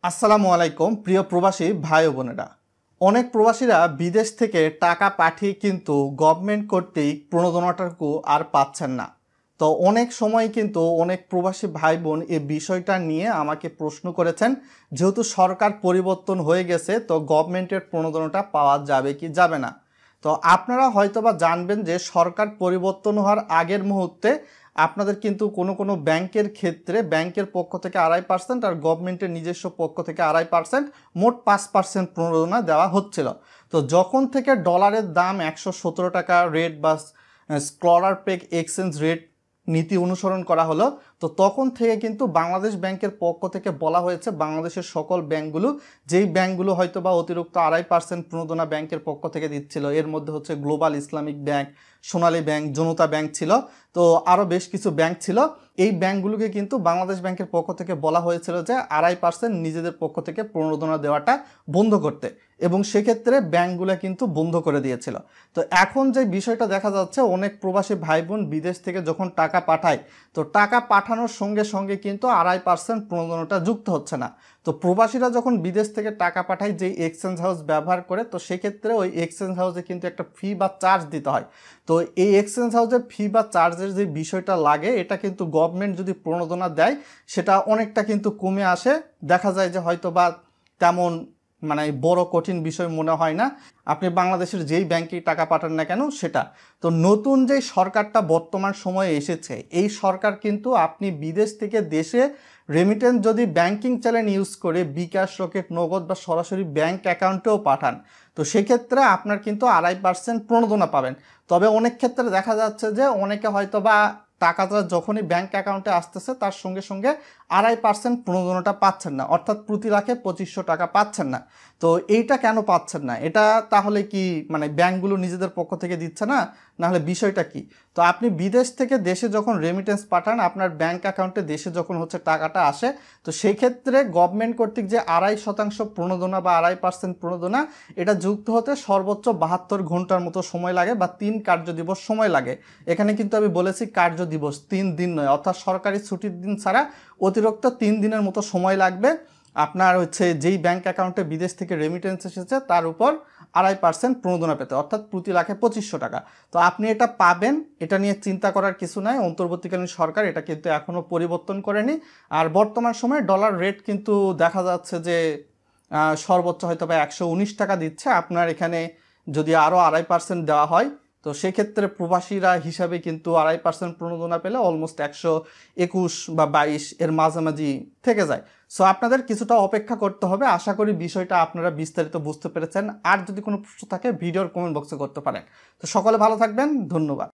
আসসালামু আলাইকুম প্রিয় প্রবাসী ভাই ও বোনেরা। অনেক প্রবাসীরা বিদেশ থেকে টাকা পাঠিয়ে কিন্তু গভর্নমেন্ট কর্তৃক প্রণোদনাটুকু আর পাচ্ছেন না। তো অনেক সময় কিন্তু অনেক প্রবাসী ভাই বোন এই বিষয়টা নিয়ে আমাকে প্রশ্ন করেছেন, যেহেতু সরকার পরিবর্তন হয়ে গেছে তো গভর্নমেন্টের প্রণোদনাটা পাওয়া যাবে কি যাবে না। তো আপনারা হয়তোবা জানবেন যে সরকার পরিবর্তন হওয়ার আগের মুহূর্তে আপনাদের কিন্তু কোনো কোনো ব্যাংকের ক্ষেত্রে ব্যাংকের পক্ষ থেকে 2.5% আর গভর্নমেন্টের নিজস্ব পক্ষ থেকে 2.5%, মোট 5% প্রণোদনা দেওয়া হচ্ছিল। তো যখন থেকে ডলারের দাম 117 টাকা রেট বা স্কলার পেক এক্সচেঞ্জ রেট নীতি অনুসরণ করা হলো, তো তখন থেকে কিন্তু বাংলাদেশ ব্যাংকের পক্ষ থেকে বলা হয়েছে বাংলাদেশের সকল ব্যাংকগুলো, যেই ব্যাংকগুলো হয়তো বা অতিরিক্ত 2.5% প্রণোদনা ব্যাংকের পক্ষ থেকে দিচ্ছিল, এর মধ্যে হচ্ছে global Islamic bank, Sonali bank, Janata bank ছিল, তো আরও বেশ কিছু ব্যাংক ছিল। এই ব্যাংকগুলোকে কিন্তু বাংলাদেশ ব্যাংকের পক্ষ থেকে বলা হয়েছিল যে 2.5% নিজেদের পক্ষ থেকে প্রণোদনা দেওয়াটা বন্ধ করতে, এবং সেক্ষেত্রে ব্যাংকগুলো কিন্তু বন্ধ করে দিয়েছিল। তো এখন যে বিষয়টা দেখা যাচ্ছে, অনেক প্রবাসী ভাই বোন বিদেশ থেকে যখন টাকা পাঠায়, তো টাকা পাঠানোর সঙ্গে সঙ্গে কিন্তু 2.5% প্রণোদনাটা যুক্ত হচ্ছে না। তো প্রবাসীরা যখন বিদেশ থেকে টাকা পাঠায় যেই এক্সচেঞ্জ হাউস ব্যবহার করে, তো সেক্ষেত্রে ওই এক্সচেঞ্জ হাউসে কিন্তু একটা ফি বা চার্জ দিতে হয়। তো এই এক্সচেঞ্জ হাউসের ফি বা চার্জের যে বিষয়টা লাগে, এটা কিন্তু গভর্নমেন্ট যদি প্রণোদনা দেয় সেটা অনেকটা কিন্তু কমে আসে। দেখা যায় যে হয়তো বা তেমন বড় কঠিন বিষয় মনে হয় না, আপনি বাংলাদেশের যেই ব্যাংকে টাকা পাঠান না কেন সেটা। তো নতুন যে সরকারটা বর্তমান সময়ে এসেছে, এই সরকার কিন্তু আপনি বিদেশ থেকে দেশে রেমিটেন্স যদি ব্যাংকিং চ্যানেল ইউজ করে বিকাশ, রকেট, নগদ বা সরাসরি ব্যাংক অ্যাকাউন্টেও পাঠান, তো সেক্ষেত্রে আপনার কিন্তু 2.5% প্রণোদনা পাবেন। তবে অনেক ক্ষেত্রে দেখা যাচ্ছে যে অনেকে হয়তো বা টাকাটা যখনই ব্যাংক অ্যাকাউন্টে আসতেছে তার সঙ্গে সঙ্গে 2.5% প্রণোদনাটা পাচ্ছেন না, অর্থাৎ প্রতি লাখে 2500 টাকা পাচ্ছেন না। তো এইটা কেন পাচ্ছেন না? এটা তাহলে কি ব্যাংকগুলো নিজেদের পক্ষ থেকে দিচ্ছে না, নাহলে বিষয়টা কি? তো আপনি বিদেশ থেকে দেশে যখন রেমিটেন্স পাঠান, আপনার ব্যাংক অ্যাকাউন্টে দেশে যখন হচ্ছে টাকাটা আসে, তো সেই ক্ষেত্রে গভর্নমেন্ট কর্তৃক যে 2.5% প্রণোদনা বা 2.5% প্রণোদনা, এটা যুক্ত হতে সর্বোচ্চ 72 ঘন্টার মতো সময় লাগে বা 3 কার্য দিবস সময় লাগে। এখানে কিন্তু আমি বলেছি কার্য দিবস, 3 দিন নয়, অর্থাৎ সরকারি ছুটির দিন ছাড়া অতিরিক্ত 3 দিনের মতো সময় লাগবে আপনার হচ্ছে যেই ব্যাংক অ্যাকাউন্টে বিদেশ থেকে রেমিটেন্স এসেছে তার উপর 2.5% প্রণোদনা পেতে, অর্থাৎ প্রতি লাখে 2500 টাকা। তো আপনি এটা পাবেন, এটা নিয়ে চিন্তা করার কিছু নাই। অন্তর্বর্তীকালীন সরকার এটা কিন্তু এখনও পরিবর্তন করেনি। আর বর্তমান সময়ে ডলার রেট কিন্তু দেখা যাচ্ছে যে সর্বোচ্চ হয়তো বা 119 টাকা দিচ্ছে। আপনার এখানে যদি আরও 2.5% দেওয়া হয়, তো সেক্ষেত্রে প্রবাসীরা হিসাবে কিন্তু 2.5% প্রণোদনা পেলে অলমোস্ট 121 বা 22 এর মাঝামাঝি থেকে যায়। সো আপনাদের কিছুটা অপেক্ষা করতে হবে। আশা করি বিষয়টা আপনারা বিস্তারিত বুঝতে পেরেছেন। আর যদি কোনো প্রশ্ন থাকে ভিডিওর কমেন্ট বক্সে করতে পারেন। তো সকলে ভালো থাকবেন, ধন্যবাদ।